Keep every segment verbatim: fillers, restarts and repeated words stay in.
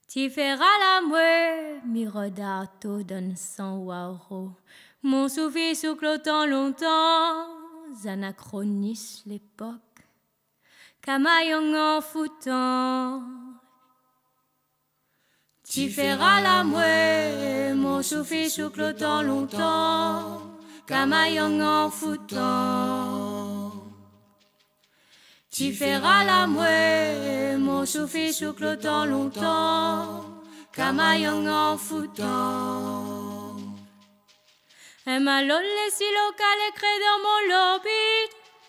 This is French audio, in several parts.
Tu feras la mouée, mirodato donne son Hoareau. Mon souffle souclotant longtemps, anachronise l'époque. Kamayang en foutant. Tu feras la mouée, mon souffle souclotant longtemps. Kamayang en foutant. Tu feras la mouée, mon souffle souclotant longtemps. Kamayang en foutant. Un malol les si local écrit dans mon lobby.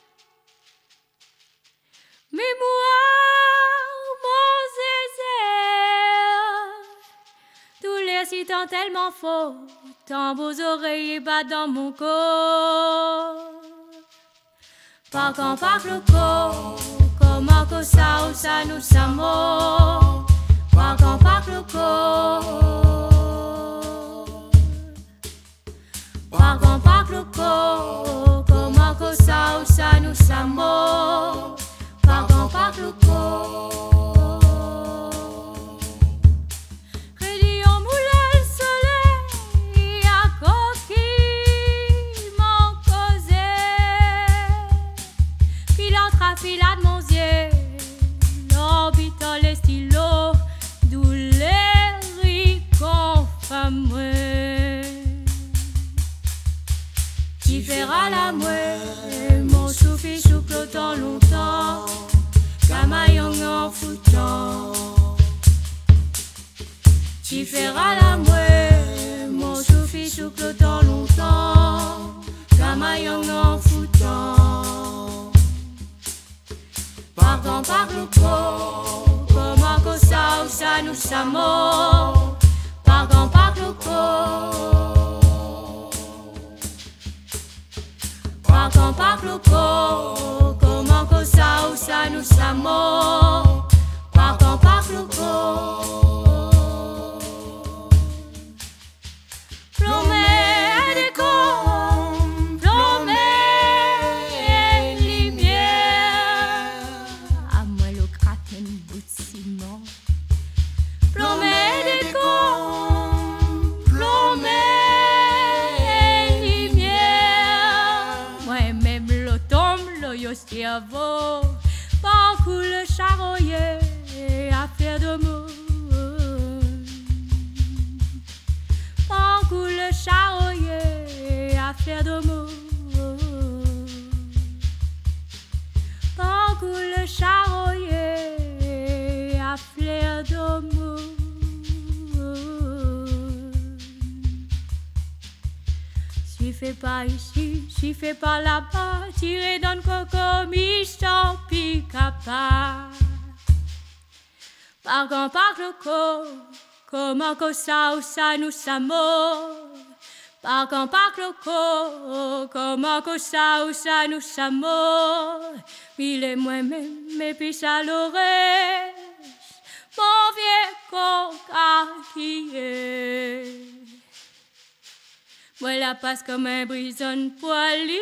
Mémoire, mon zézé. Tous les citants tellement faux, tant vos oreilles battent dans mon corps. Par quand par le corps, comment que ça ou ça nous sommes. Par quand par le corps, par quand par le corps, comment que ça ou ça nous sommes. Par quand par le corps, crédit en moulin le soleil à coquille m'en causé. Fila de mon yeux, l'orbitant les stylos, d'où les ricons fameux. Tu feras la mouée, mon souffle souclotant longtemps, Kamayang en foutant. Tu feras la mouée, mon souffle souclotant longtemps, Kamayang en foutant. Par quand par le corps, comment que ça ou ça nous sommes. Par quand par le corps, par quand par le corps, comment que ça ou ça nous sommes. Par quand par le corps, plomé des corps. Parcours le charroyer à faire de mots. Parcours le charroyer à faire de mots. Parcours le charroyer à faire de mots. Si fait pas ici, si fait pas là-bas, tiré dans le coco, michon, pique à part. Par quand par le corps, comment que ça ou ça nous sommes. Par quand par le corps, comment que ça ou ça nous sommes. Mille et moi-même, et puis ça l'oreille, mon vieux coquille. Moi la passe comme un brison poilu,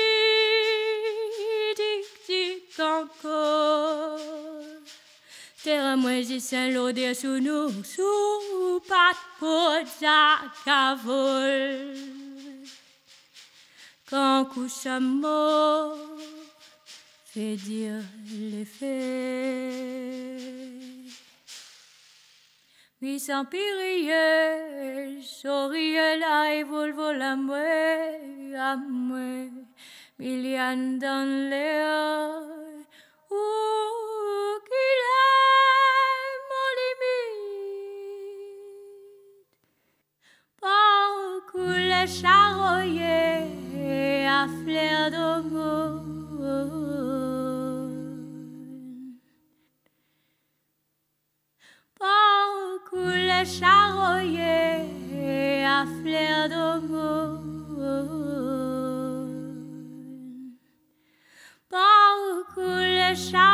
tic-tic encore. Terre moi j'ai Saint-Laudé sous nous, sous pas pour Jacavol. Quand couche à mort, fait dire les faits. Oui, sans pirier, sourire là et volvo la mouée, à mouée, milliane dans l'air, où qu'il est mon limite. Parcours les charroyer à flair de mots. Parcours les charroyer à flair de mots. Parcours les charroyer